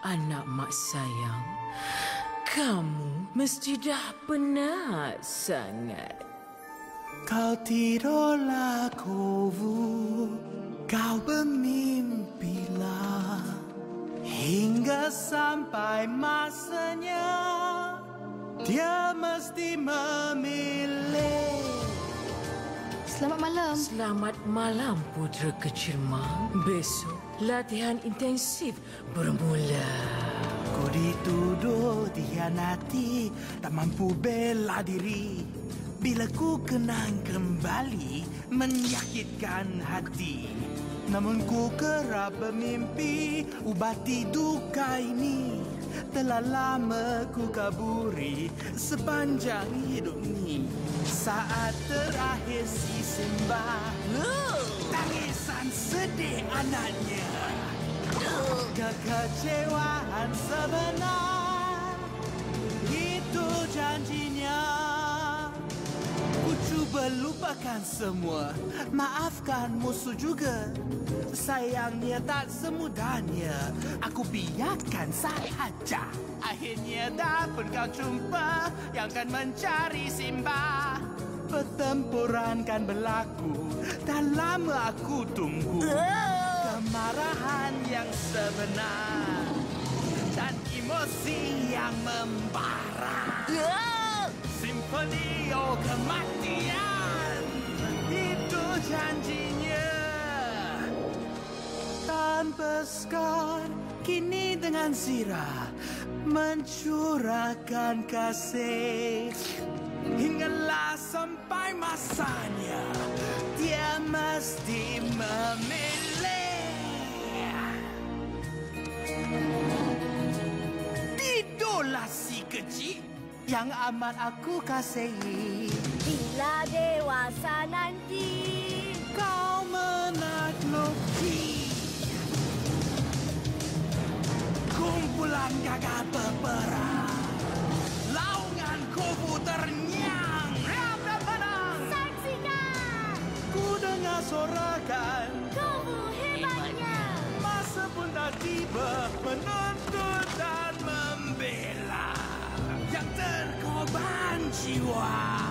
Anak mak sayang, kamu mesti dah penat sangat. Kau tidurlah Kovu, kau bermimpilah hingga sampai masanya dia mesti memilih. Selamat malam. Selamat malam, putera kecil mak. Besok latihan intensif bermula. Kau dituduh dikhianati, tak mampu bela diri. Bila ku kenang kembali, menyakitkan hati. Namun ku kerap bermimpi, ubati duka ini. Telah lama ku kaburi sepanjang hidup ni. Saat terakhir si Simba, tangisan sedih anaknya, kekecewaan sebenar, itu janjinya. Ku cuba lupakan semua, maafkan musuh juga. Sayangnya tak semudahnya, aku biarkan sahaja. Akhirnya dapat kau jumpa yang kan mencari Simba. Pertempuran kan berlaku, dan lama aku tunggu. Kemarahan yang sebenar dan emosi yang membara. Simfoni kematian, itu janjinya. Tanpa skor, kini dengan zirah mencurahkan kasih. Hinggalah sampai masanya, dia mesti memilih. Tidurlah si kecil yang amat aku kasihi. Bila dewasa nanti Kau menakluki kumpulan gagah berperang, laungan Kovu ternyang, riam dan menang. saksikan Ku dengar sorakan, Kovu hebatnya. masa pun dah tiba, menuntut dan membela yang terkorban jiwa.